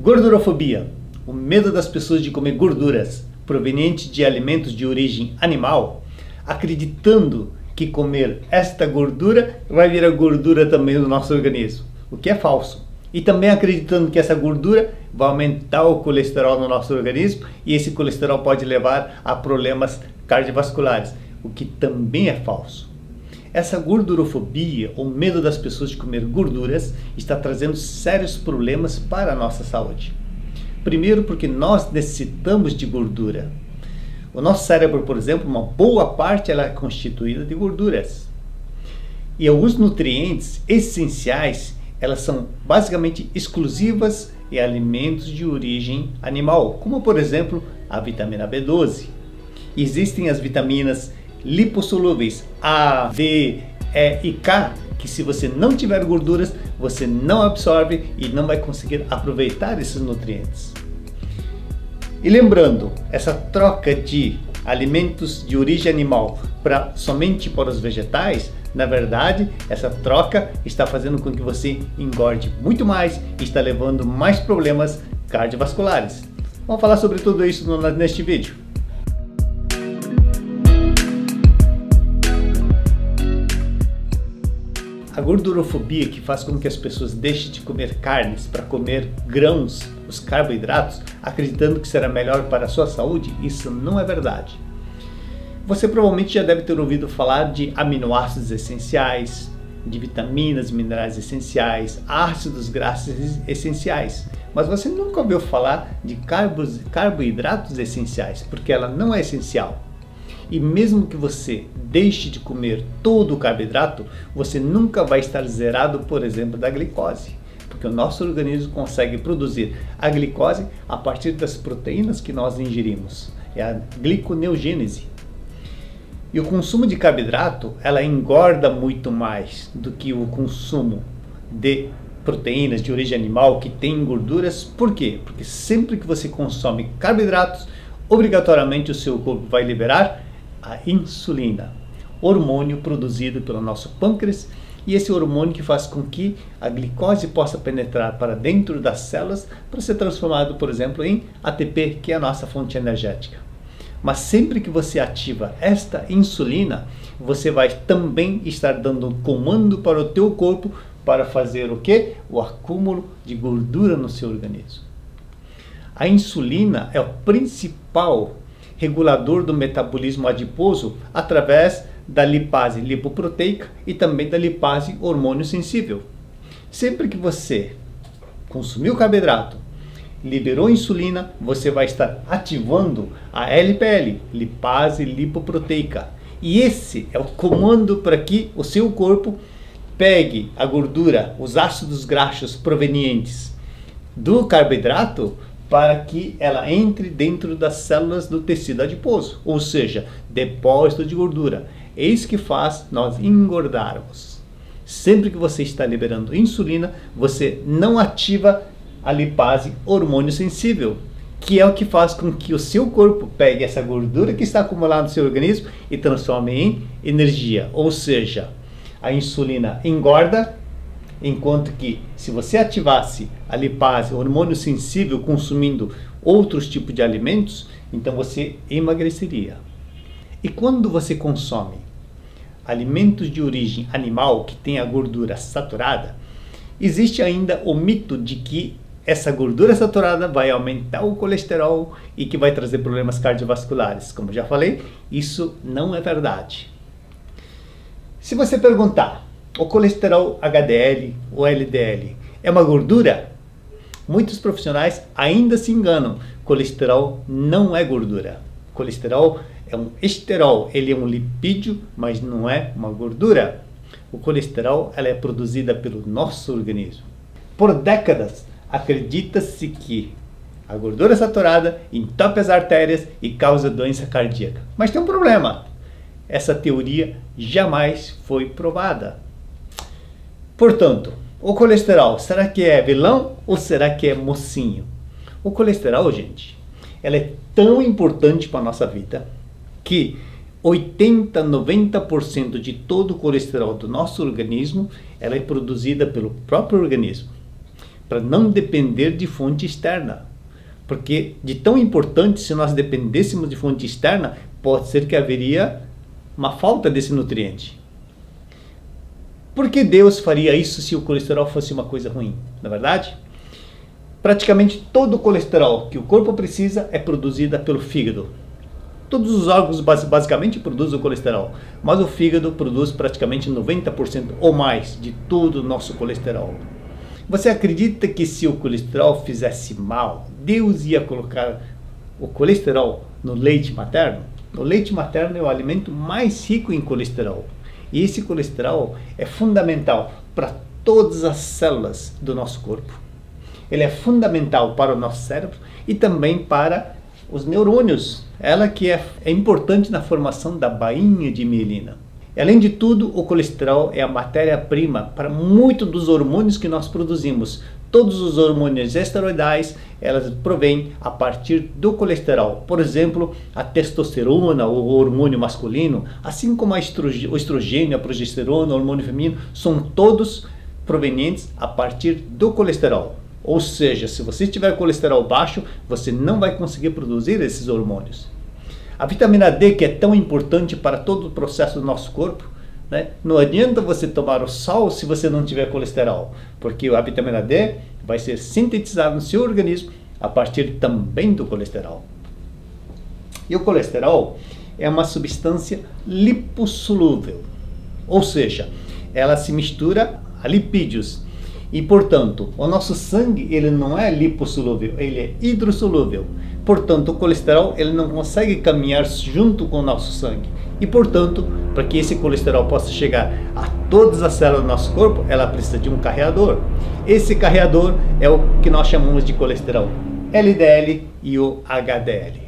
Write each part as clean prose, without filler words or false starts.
Gordurofobia, o medo das pessoas de comer gorduras provenientes de alimentos de origem animal, acreditando que comer esta gordura vai virar gordura também no nosso organismo, o que é falso. E também acreditando que essa gordura vai aumentar o colesterol no nosso organismo e esse colesterol pode levar a problemas cardiovasculares, o que também é falso. Essa gordurofobia, o medo das pessoas de comer gorduras, está trazendo sérios problemas para a nossa saúde. Primeiro, porque nós necessitamos de gordura. O nosso cérebro, por exemplo, uma boa parte ela é constituída de gorduras. E alguns nutrientes essenciais, elas são basicamente exclusivas em alimentos de origem animal, como por exemplo a vitamina B12. Existem as vitaminas lipossolúveis A, D, E e K, que se você não tiver gorduras, você não absorve e não vai conseguir aproveitar esses nutrientes. E lembrando, essa troca de alimentos de origem animal somente para os vegetais, na verdade, essa troca está fazendo com que você engorde muito mais e está levando mais problemas cardiovasculares. Vamos falar sobre tudo isso neste vídeo. A gordurofobia, que faz com que as pessoas deixem de comer carnes para comer grãos, os carboidratos, acreditando que será melhor para a sua saúde, isso não é verdade. Você provavelmente já deve ter ouvido falar de aminoácidos essenciais, de vitaminas e minerais essenciais, ácidos graxos essenciais, mas você nunca ouviu falar de carboidratos essenciais, porque ela não é essencial. E mesmo que você deixe de comer todo o carboidrato, você nunca vai estar zerado, por exemplo, da glicose. Porque o nosso organismo consegue produzir a glicose a partir das proteínas que nós ingerimos. É a gliconeogênese. E o consumo de carboidrato, ela engorda muito mais do que o consumo de proteínas de origem animal que tem gorduras. Por quê? Porque sempre que você consome carboidratos, obrigatoriamente o seu corpo vai liberar a insulina, hormônio produzido pelo nosso pâncreas, e esse hormônio que faz com que a glicose possa penetrar para dentro das células para ser transformado, por exemplo, em ATP, que é a nossa fonte energética. Mas sempre que você ativa esta insulina, você vai também estar dando um comando para o teu corpo para fazer o quê? O acúmulo de gordura no seu organismo. A insulina é o principal regulador do metabolismo adiposo através da lipase lipoproteica e também da lipase hormônio sensível. Sempre que você consumiu carboidrato, liberou insulina, você vai estar ativando a LPL, lipase lipoproteica. E esse é o comando para que o seu corpo pegue a gordura, os ácidos graxos provenientes do carboidrato, para que ela entre dentro das células do tecido adiposo, ou seja, depósito de gordura. É isso que faz nós engordarmos. Sempre que você está liberando insulina, você não ativa a lipase hormônio sensível, que é o que faz com que o seu corpo pegue essa gordura que está acumulada no seu organismo e transforme em energia. Ou seja, a insulina engorda, enquanto que se você ativasse a lipase, hormônio sensível, consumindo outros tipos de alimentos, então você emagreceria. E quando você consome alimentos de origem animal que tem a gordura saturada, existe ainda o mito de que essa gordura saturada vai aumentar o colesterol e que vai trazer problemas cardiovasculares. Como já falei, isso não é verdade. Se você perguntar, o colesterol HDL ou LDL é uma gordura? Muitos profissionais ainda se enganam. Colesterol não é gordura. Colesterol é um esterol, ele é um lipídio, mas não é uma gordura. O colesterol ela é produzida pelo nosso organismo. Por décadas, acredita-se que a gordura saturada entope as artérias e causa doença cardíaca. Mas tem um problema. Essa teoria jamais foi provada. Portanto, o colesterol, será que é vilão ou será que é mocinho? O colesterol, gente, ela é tão importante para a nossa vida que 80, 90% de todo o colesterol do nosso organismo ela é produzida pelo próprio organismo. para não depender de fonte externa. Porque de tão importante, se nós dependêssemos de fonte externa, pode ser que haveria uma falta desse nutriente. Por que Deus faria isso se o colesterol fosse uma coisa ruim? Na verdade, praticamente todo o colesterol que o corpo precisa é produzido pelo fígado. Todos os órgãos basicamente produzem o colesterol, mas o fígado produz praticamente 90% ou mais de todo o nosso colesterol. Você acredita que se o colesterol fizesse mal, Deus ia colocar o colesterol no leite materno? O leite materno é o alimento mais rico em colesterol. E esse colesterol é fundamental para todas as células do nosso corpo. Ele é fundamental para o nosso cérebro e também para os neurônios. Ela que é importante na formação da bainha de mielina. Além de tudo, o colesterol é a matéria-prima para muitos dos hormônios que nós produzimos. Todos os hormônios esteroidais, elas provêm a partir do colesterol. Por exemplo, a testosterona, o hormônio masculino, assim como o estrogênio, a progesterona, o hormônio feminino, são todos provenientes a partir do colesterol. Ou seja, se você tiver colesterol baixo, você não vai conseguir produzir esses hormônios. A vitamina D, que é tão importante para todo o processo do nosso corpo, né? Não adianta você tomar o sol se você não tiver colesterol, porque a vitamina D vai ser sintetizada no seu organismo a partir também do colesterol. E o colesterol é uma substância lipossolúvel, ou seja, ela se mistura a lipídios. E, portanto, o nosso sangue ele não é lipossolúvel, ele é hidrossolúvel. Portanto, o colesterol ele não consegue caminhar junto com o nosso sangue. E, portanto, para que esse colesterol possa chegar a todas as células do nosso corpo, ela precisa de um carreador. Esse carreador é o que nós chamamos de colesterol LDL e o HDL.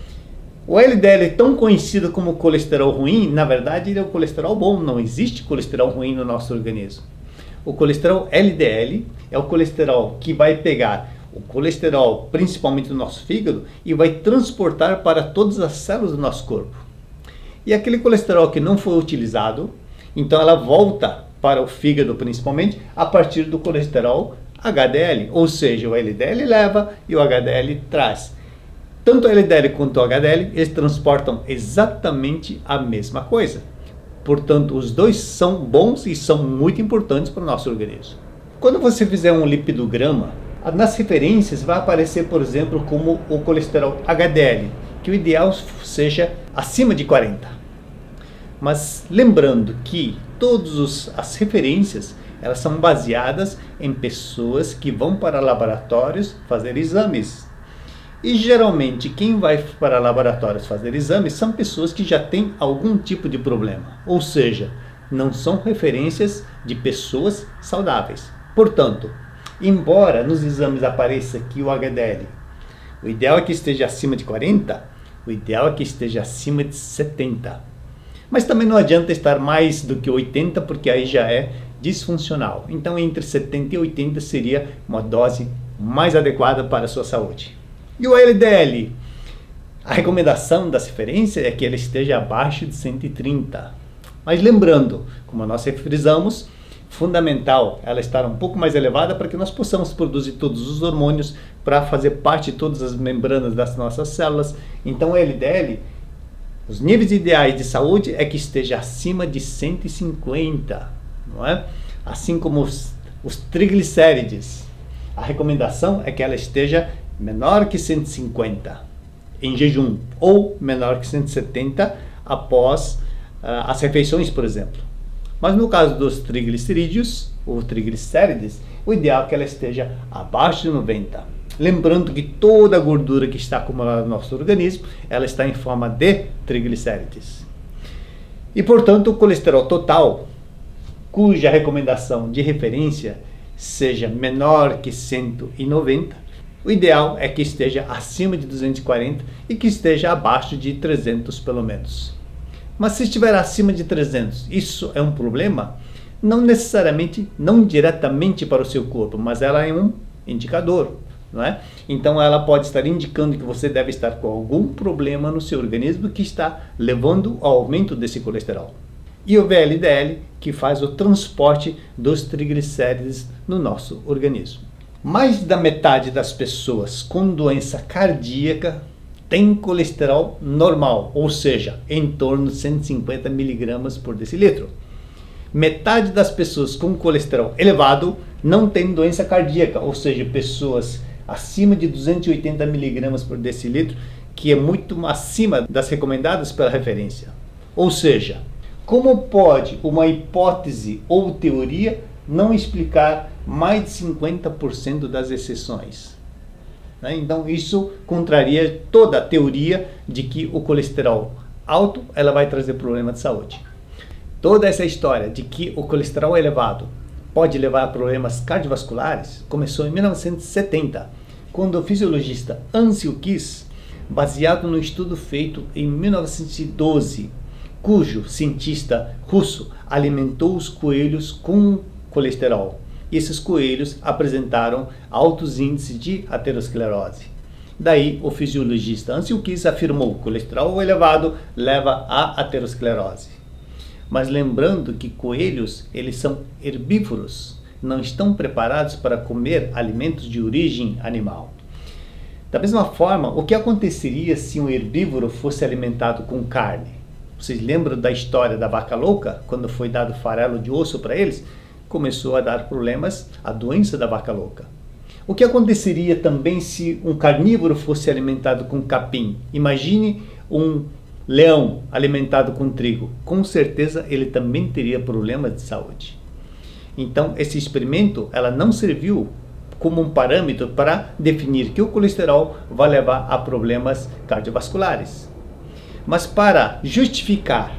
O LDL, tão conhecido como colesterol ruim, na verdade ele é o colesterol bom. Não existe colesterol ruim no nosso organismo. O colesterol LDL é o colesterol que vai pegar o colesterol, principalmente do nosso fígado, e vai transportar para todas as células do nosso corpo. E aquele colesterol que não foi utilizado, então ela volta para o fígado principalmente a partir do colesterol HDL, ou seja, o LDL leva e o HDL traz. Tanto o LDL quanto o HDL, eles transportam exatamente a mesma coisa. Portanto, os dois são bons e são muito importantes para o nosso organismo. Quando você fizer um lipidograma, nas referências vai aparecer, por exemplo, como o colesterol HDL, que o ideal seja acima de 40. Mas lembrando que todas as referências elas são baseadas em pessoas que vão para laboratórios fazer exames. E geralmente quem vai para laboratórios fazer exames são pessoas que já têm algum tipo de problema. Ou seja, não são referências de pessoas saudáveis. Portanto, embora nos exames apareça que o HDL, o ideal é que esteja acima de 40, o ideal é que esteja acima de 70. Mas também não adianta estar mais do que 80, porque aí já é disfuncional. Então, entre 70 e 80 seria uma dose mais adequada para a sua saúde. E o LDL? A recomendação da referência é que ele esteja abaixo de 130. Mas lembrando, como nós frisamos, fundamental ela estar um pouco mais elevada para que nós possamos produzir todos os hormônios para fazer parte de todas as membranas das nossas células. Então o LDL, os níveis ideais de saúde é que esteja acima de 150, não é? Assim como os triglicérides. A recomendação é que ela esteja menor que 150 em jejum ou menor que 170 após as refeições, por exemplo. Mas no caso dos triglicerídeos, ou triglicérides, o ideal é que ela esteja abaixo de 90. Lembrando que toda a gordura que está acumulada no nosso organismo, ela está em forma de triglicérides. E, portanto, o colesterol total, cuja recomendação de referência seja menor que 190, o ideal é que esteja acima de 240 e que esteja abaixo de 300 pelo menos. Mas se estiver acima de 300, isso é um problema? Não necessariamente, não diretamente para o seu corpo, mas ela é um indicador, não é? Então ela pode estar indicando que você deve estar com algum problema no seu organismo que está levando ao aumento desse colesterol. E o VLDL, que faz o transporte dos triglicérides no nosso organismo. Mais da metade das pessoas com doença cardíaca tem colesterol normal, ou seja, em torno de 150 miligramas por decilitro. Metade das pessoas com colesterol elevado não tem doença cardíaca, ou seja, pessoas acima de 280 miligramas por decilitro, que é muito acima das recomendadas pela referência. Ou seja, como pode uma hipótese ou teoria não explicar mais de 50% das exceções? Então isso contraria toda a teoria de que o colesterol alto ela vai trazer problema de saúde. Toda essa história de que o colesterol elevado pode levar a problemas cardiovasculares começou em 1970, quando o fisiologista Ancel Keys, baseado no estudo feito em 1912, cujo cientista russo alimentou os coelhos com colesterol. E esses coelhos apresentaram altos índices de aterosclerose. Daí o fisiologista Ancel Keys afirmou que o colesterol elevado leva à aterosclerose. Mas lembrando que coelhos, eles são herbívoros, não estão preparados para comer alimentos de origem animal. Da mesma forma, o que aconteceria se um herbívoro fosse alimentado com carne? Vocês lembram da história da vaca louca? Quando foi dado farelo de osso para eles, começou a dar problemas, a doença da vaca louca. O que aconteceria também se um carnívoro fosse alimentado com capim? Imagine um leão alimentado com trigo. Com certeza ele também teria problemas de saúde. Então esse experimento ela não serviu como um parâmetro para definir que o colesterol vai levar a problemas cardiovasculares. Mas para justificar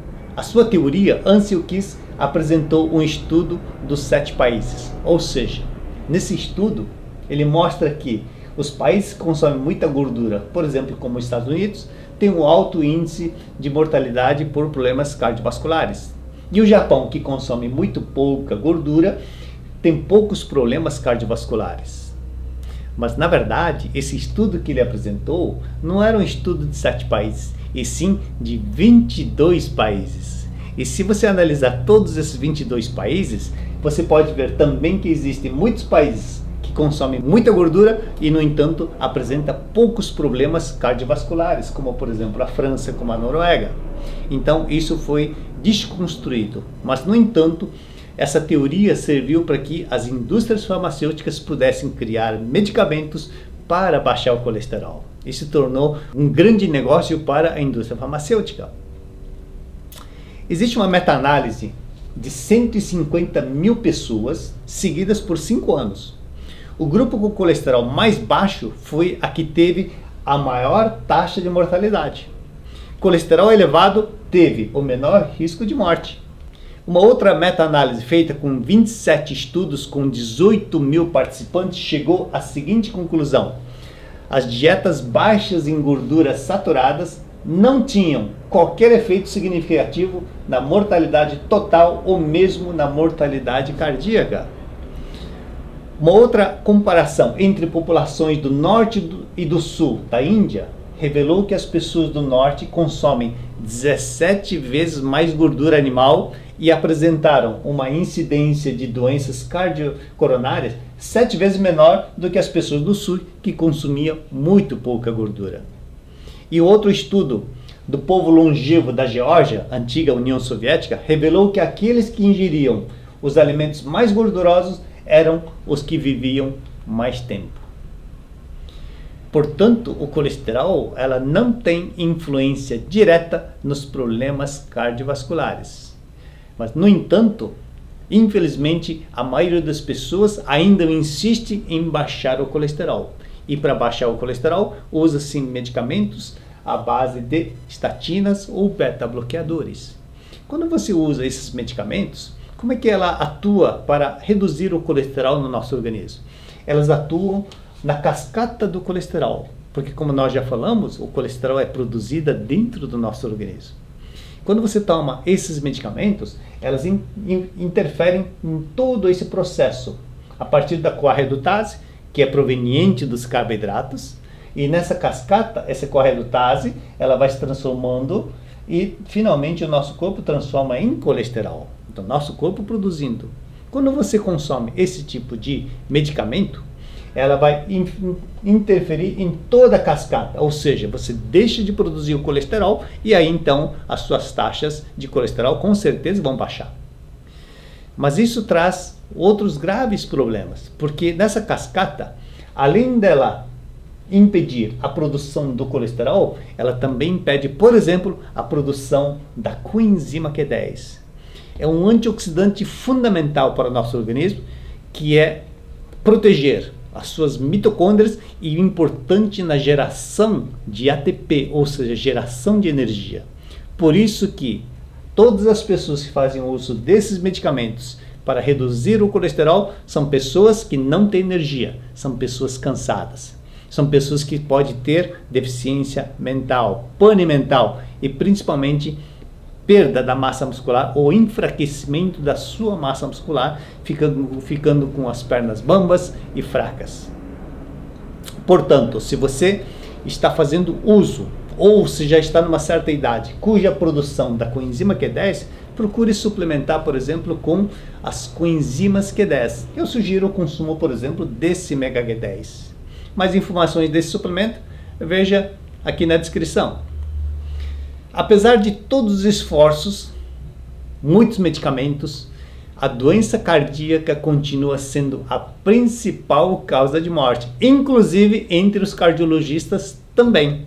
a sua teoria, Ancel Keys apresentou um estudo dos 7 países. Ou seja, nesse estudo ele mostra que os países que consomem muita gordura, por exemplo, como os Estados Unidos, têm um alto índice de mortalidade por problemas cardiovasculares. E o Japão, que consome muito pouca gordura, tem poucos problemas cardiovasculares. Mas na verdade, esse estudo que ele apresentou não era um estudo de 7 países, e sim de 22 países. E se você analisar todos esses 22 países, você pode ver também que existem muitos países que consomem muita gordura e, no entanto, apresenta poucos problemas cardiovasculares, como por exemplo a França, como a Noruega. Então isso foi desconstruído, mas no entanto essa teoria serviu para que as indústrias farmacêuticas pudessem criar medicamentos para baixar o colesterol. Isso se tornou um grande negócio para a indústria farmacêutica. Existe uma meta-análise de 150 mil pessoas seguidas por 5 anos. O grupo com colesterol mais baixo foi a que teve a maior taxa de mortalidade. Colesterol elevado teve o menor risco de morte. Uma outra meta-análise feita com 27 estudos com 18 mil participantes chegou à seguinte conclusão: as dietas baixas em gorduras saturadas não tinham qualquer efeito significativo na mortalidade total ou mesmo na mortalidade cardíaca. Uma outra comparação entre populações do norte e do sul da Índia revelou que as pessoas do norte consomem 17 vezes mais gordura animal e apresentaram uma incidência de doenças cardiocoronárias 7 vezes menor do que as pessoas do sul, que consumiam muito pouca gordura. E outro estudo do povo longevo da Geórgia, antiga União Soviética, revelou que aqueles que ingeriam os alimentos mais gordurosos eram os que viviam mais tempo. Portanto, o colesterol ela não tem influência direta nos problemas cardiovasculares. Mas, no entanto, infelizmente, a maioria das pessoas ainda insiste em baixar o colesterol. E para baixar o colesterol, usa-se medicamentos à base de estatinas ou beta-bloqueadores. Quando você usa esses medicamentos, como é que ela atua para reduzir o colesterol no nosso organismo? Elas atuam na cascata do colesterol, porque como nós já falamos, o colesterol é produzido dentro do nosso organismo. Quando você toma esses medicamentos, elas interferem em todo esse processo, a partir da coarredutase, que é proveniente dos carboidratos, e nessa cascata, essa coarredutase, ela vai se transformando e finalmente o nosso corpo transforma em colesterol. Então, nosso corpo produzindo Quando você consome esse tipo de medicamento, ela vai interferir em toda a cascata, ou seja, você deixa de produzir o colesterol e aí então as suas taxas de colesterol com certeza vão baixar. Mas isso traz outros graves problemas, porque nessa cascata, além dela impedir a produção do colesterol, ela também impede, por exemplo, a produção da coenzima Q10. É um antioxidante fundamental para o nosso organismo, que é proteger as suas mitocôndrias e importante na geração de ATP, ou seja, geração de energia. Por isso que todas as pessoas que fazem uso desses medicamentos para reduzir o colesterol são pessoas que não têm energia, são pessoas cansadas. São pessoas que podem ter deficiência mental, pane mental e principalmente perda da massa muscular ou enfraquecimento da sua massa muscular, ficando com as pernas bambas e fracas. Portanto, se você está fazendo uso ou se já está numa certa idade cuja produção da coenzima Q10, procure suplementar, por exemplo, com as coenzimas Q10. Eu sugiro o consumo, por exemplo, desse Mega Q10. Mais informações desse suplemento, veja aqui na descrição. Apesar de todos os esforços, muitos medicamentos, a doença cardíaca continua sendo a principal causa de morte, inclusive entre os cardiologistas também.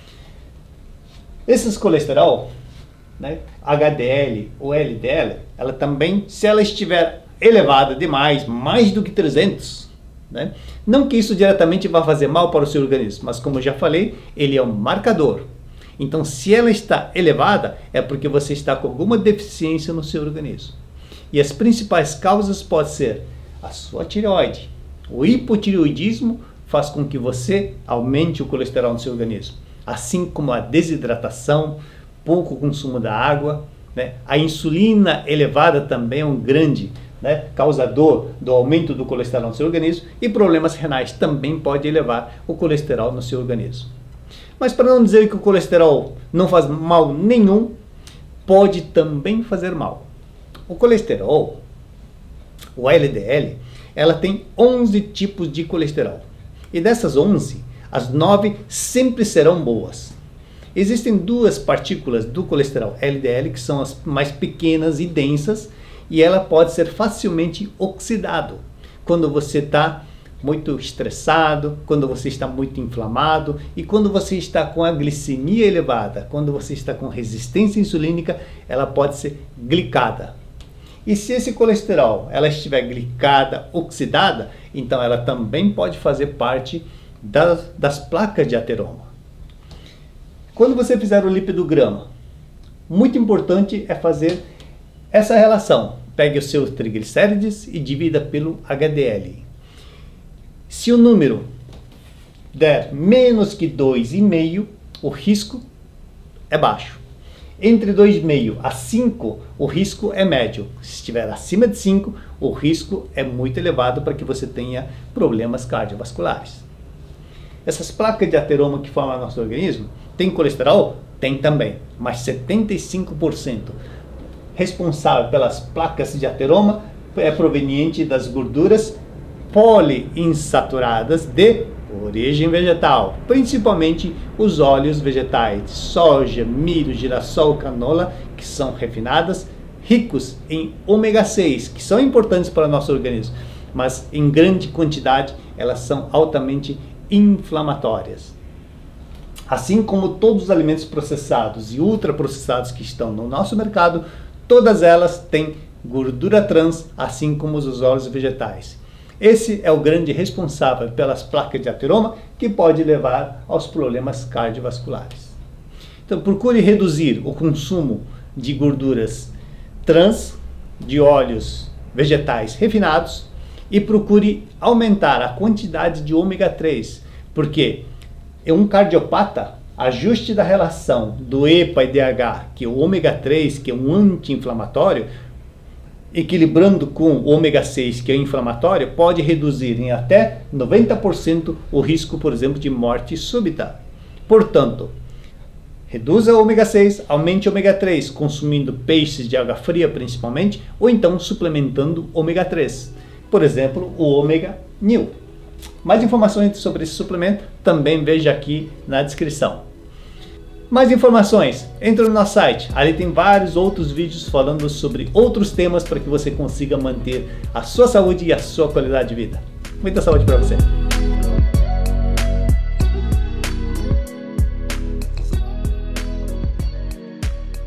Esses colesterol, né, HDL ou LDL, ela também, se ela estiver elevada demais, mais do que 300, né, não que isso diretamente vá fazer mal para o seu organismo, mas como eu já falei, ele é um marcador. Então, se ela está elevada, é porque você está com alguma deficiência no seu organismo. E as principais causas podem ser a sua tireoide. O hipotireoidismo faz com que você aumente o colesterol no seu organismo, assim como a desidratação, pouco consumo da água, né? A insulina elevada também é um grande, né, causador do aumento do colesterol no seu organismo, e problemas renais também podem elevar o colesterol no seu organismo. Mas para não dizer que o colesterol não faz mal nenhum, pode também fazer mal. O colesterol, o LDL, ela tem 11 tipos de colesterol. E dessas 11, as 9 sempre serão boas. Existem duas partículas do colesterol LDL que são as mais pequenas e densas, e ela pode ser facilmente oxidado quando você está muito estressado, quando você está muito inflamado e quando você está com a glicemia elevada, quando você está com resistência insulínica, ela pode ser glicada. E se esse colesterol ela estiver glicada, oxidada, então ela também pode fazer parte das placas de ateroma. Quando você fizer o lipidograma, muito importante é fazer essa relação. Pegue os seus triglicérides e divida pelo HDL. Se o número der menos que 2,5, o risco é baixo. Entre 2,5 a 5, o risco é médio. Se estiver acima de 5, o risco é muito elevado para que você tenha problemas cardiovasculares. Essas placas de ateroma que formam nosso organismo, tem colesterol? Tem também, mas 75% responsável pelas placas de ateroma é proveniente das gorduras poliinsaturadas de origem vegetal, principalmente os óleos vegetais, soja, milho, girassol, canola, que são refinadas, ricos em ômega 6, que são importantes para o nosso organismo, mas em grande quantidade elas são altamente inflamatórias. Assim como todos os alimentos processados e ultraprocessados que estão no nosso mercado, todas elas têm gordura trans, assim como os óleos vegetais. Esse é o grande responsável pelas placas de ateroma, que pode levar aos problemas cardiovasculares. Então procure reduzir o consumo de gorduras trans, de óleos vegetais refinados, e procure aumentar a quantidade de ômega 3, porque um cardiopata, ajuste da relação do EPA e DH, que é o ômega 3, que é um anti-inflamatório, equilibrando com o ômega 6, que é inflamatório, pode reduzir em até 90% o risco, por exemplo, de morte súbita. Portanto, Reduza o ômega 6, aumente o ômega 3, consumindo peixes de água fria principalmente, ou então suplementando ômega 3. Por exemplo, o ômega New. Mais informações sobre esse suplemento também veja aqui na descrição. Mais informações, entre no nosso site, ali tem vários outros vídeos falando sobre outros temas para que você consiga manter a sua saúde e a sua qualidade de vida. Muita saúde para você!